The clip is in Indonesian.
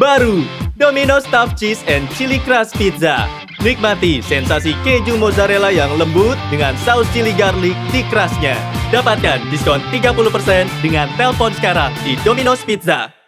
Baru, Domino's Stuffed Cheese and Chili Crust Pizza. Nikmati sensasi keju mozzarella yang lembut dengan saus chili garlic di crustnya. Dapatkan diskon 30% dengan telepon sekarang di Domino's Pizza.